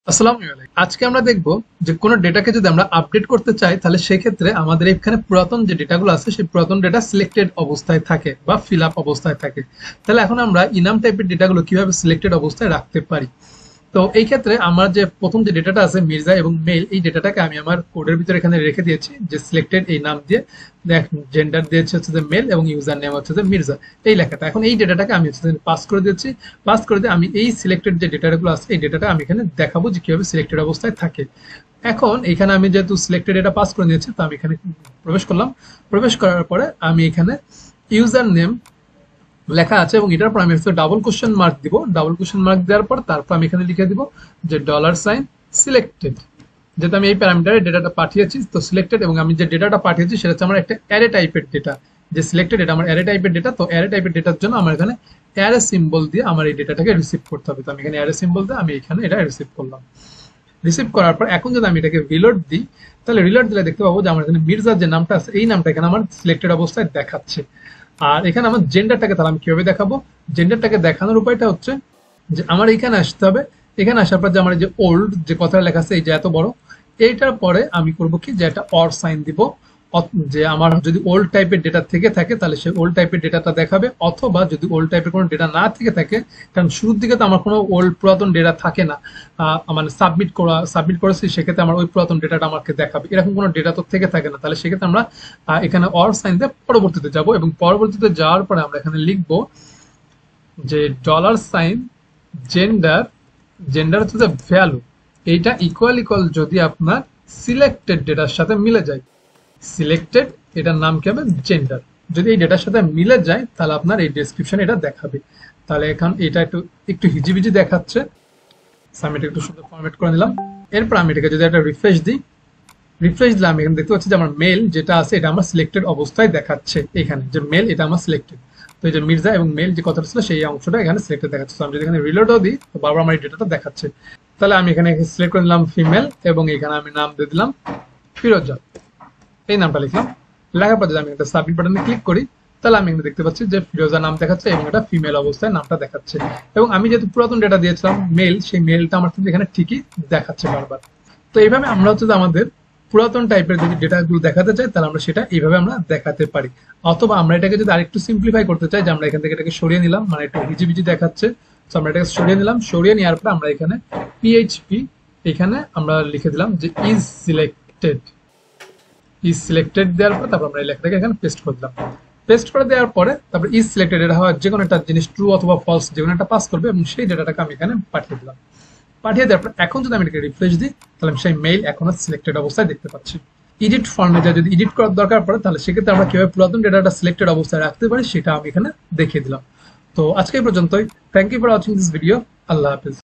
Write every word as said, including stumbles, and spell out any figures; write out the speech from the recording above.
আসসালামু আলাইকুম। আজকে আমরা দেখব যে কোনো ডেটাকে যদি আমরা আপডেট করতে চাই তাহলে সেক্ষেত্রে আমাদের এখানে পুরাতন যে ডেটাগুলো আছে সেই পুরাতন ডেটা সিলেক্টেড অবস্থায় থাকে বা ফিল আপ অবস্থায় থাকে। তাহলে এখন আমরা ইনাম টাইপের ডেটাগুলো কিভাবে সিলেক্টেড অবস্থায় রাখতে পারি। তো এই ক্ষেত্রে আমার যে প্রথম যে ডেটাটা আছে মির্জা এবং মেল, এই ডেটাটাকে আমি আমার কোডের ভিতরে এখানে রেখে দিয়েছি যে সিলেক্টেড এই নাম দিয়ে, জেন্ডার দিয়েছে হচ্ছে যে মেল এবং ইউজার নেম হচ্ছে যে মির্জা, এই লেখাটা। এখন এই ডেটাটাকে আমি হচ্ছে পাস করে দিয়েছি। পাস করে দিয়ে আমি এই সিলেক্টেড যে ডেটাগুলো আছে এই ডেটাটা আমি এখানে দেখাবো যে কিভাবে সিলেক্টেড অবস্থায় থাকে। এখন এখানে আমি যেহেতু সিলেক্টেড ডেটা পাস করে নিয়েছি তো আমি এখানে প্রবেশ করলাম। প্রবেশ করার পরে আমি এখানে ইউজার নেম লেখা আছে এবং এটার পর আমি ডাবল কোশ্চেন মার্ক দিব। ডাবল কোশ্চেন মার্ক দেওয়ার পর তারপর আমি এখানে লিখে দিব যে ডলার সাইন সিলেক্টেড, যেহেতু আমি এই প্যারামিটারে ডেটাটা পাঠিয়েছি তো সিলেক্টেড, এবং আমি যে ডেটাটা পাঠিয়েছি সেটা হচ্ছে আমার একটা অ্যারে টাইপের ডেটা। যে সিলেক্টেড এটা আমার অ্যারে টাইপের ডেটা, তো অ্যারে টাইপের ডেটার জন্য আমার এখানে অ্যারে সিম্বল দিয়ে আমার এই ডেটাটাকে রিসিভ করতে হবে। তো আমি এখানে অ্যারে সিম্বল দিয়ে আমি এখানে এটা রিসিভ করলাম। রিসিভ করার পর এখন যদি আমি এটাকে রিলোড দিই তাহলে রিলোড দিলে দেখতে পাবো যে আমার এখানে মির্জার যে নামটা আছে এই নামটা এখানে আমার সিলেক্টেড অবস্থায় দেখাচ্ছে। আর এখানে আমার জেন্ডারটাকে তাহলে আমি কিভাবে দেখাবো, জেন্ডারটাকে দেখানোর উপায়টা হচ্ছে যে আমার এখানে আসতে হবে। এখানে আসার পর যে আমার যে ওল্ড যে কথাটা লেখা আছে এই যে এত বড়, এইটার পরে আমি করব কি যে একটা অর সাইন দিব। যে আমার যদি ওল্ড টাইপের ডেটা থেকে থাকে তাহলে সেই ওল্ড টাইপের ডেটাটা দেখাবে, অথবা যদি ওল্ড টাইপের কোনো ডেটা না থেকে থাকে, কারণ শুরুর দিকে তো আমার কোনো ওল্ড পুরাতন ডেটা থাকে না, মানে সাবমিট করা সাবমিট করেছি সেক্ষেত্রে আমার ওই পুরাতন ডেটাটা আমাকে দেখাবে, এরকম কোনো ডেটা তো থেকে থাকে না। তাহলে সেক্ষেত্রে আমরা এখানে অর সাইন দিয়ে পরবর্তীতে যাব, এবং পরবর্তীতে যাওয়ার পরে আমরা এখানে লিখবো যে ডলার সাইন জেন্ডার, জেন্ডার হচ্ছে যে ভ্যালু, এইটা ইকুয়াল ইকুয়াল যদি আপনার সিলেক্টেড ডেটার সাথে মিলে যায়, সিলেক্টেড এটার নাম কি হবে জেন্ডার, যদি এই ডেটার সাথে মিলে যায় তাহলে আপনার এই ডেসক্রিপশন এটা দেখাবে। তাহলে এখন এটা একটু একটু হিজিবিজি দেখাচ্ছে, আমি এটা একটু সুন্দর ফরম্যাট করে নিলাম। এরপর আমি এটাকে যদি একটা রিফ্রেশ দিই, রিফ্রেশ দিলে আমি এখানে দেখতে পাচ্ছি যে আমার মেল যেটা আছে এটা আমার সিলেক্টেড অবস্থায় দেখাচ্ছে। এখানে যে মেল এটা আমার সিলেক্টেড, তো এই যে মির্জা এবং মেল যে কথাটা ছিল সেই অংশটা এখানে সিলেক্টেড দেখাচ্ছে। তো আমি যদি এখানে রিলোডও দিই তো বারবার আমার এই ডেটাটা দেখাচ্ছে। তাহলে আমি এখানে সিলেক্ট করে নিলাম ফিমেল এবং এখানে আমি নাম দিয়ে দিলাম ফিরোজা, এই নামটা লিখলাম। লেখার পর যদি আমি একটা সাবমিট বাটনে ক্লিক করি তাহলে আমি এখানে দেখতে পাচ্ছি যে ফিরোজা নাম দেখাচ্ছে এবং এটা ফিমেল অবস্থায় নামটা দেখাচ্ছে। এবং আমি যেহেতু পুরাতন ডেটা দিয়েছিলাম মেল, সেই মেলটা আমার কিন্তু এখানে ঠিকই দেখাচ্ছে বারবার। তো এইভাবে আমরা হচ্ছে যে আমাদের পুরাতন টাইপের যদি ডেটাগুলো দেখাতে চাই তাহলে আমরা সেটা এইভাবে আমরা দেখাতে পারি। অথবা আমরা এটাকে যদি আরেকটু সিম্পলিফাই করতে চাই, যে আমরা এখান থেকে এটাকে সরিয়ে নিলাম, মানে একটু হিজিবিজি দেখাচ্ছে, তো আমরা এটাকে সরিয়ে নিলাম। সরিয়ে নেওয়ার পর আমরা এখানে পিএইচপি এখানে আমরা লিখে দিলাম যে ইজ সিলেক্টেড, ইজ সিলেক্টেড দেওয়ার পর তারপর আমরা এই লেখাটাকে এখানে পেস্ট করে দিলাম। পেস্ট করে দেওয়ার পরে তারপর ইজ সিলেক্টেড এটা হয় যে কোনো একটা জিনিস ট্রু অথবা ফলস যে কোনো একটা পাস করবে, এবং সেই ডেটাটাকে আমি এখানে পাঠিয়ে দিলাম। পাঠিয়ে দেওয়ার পর এখন যদি আমি এটাকে রিফ্রেশ দিই তাহলে আমি সেই মেইল এখনো সিলেক্টেড অবস্থায় দেখতে পাচ্ছি। এডিট ফর্মে যদি এডিট করার দরকার পড়ে তাহলে সেক্ষেত্রে আমরা কিভাবে পুরাতন ডেটাটা সিলেক্টেড অবস্থায় রাখতে পারি সেটা আমি এখানে দেখিয়ে দিলাম। তো আজকে এই পর্যন্তই। Thank you for watching this video. আল্লাহ হাফিজ।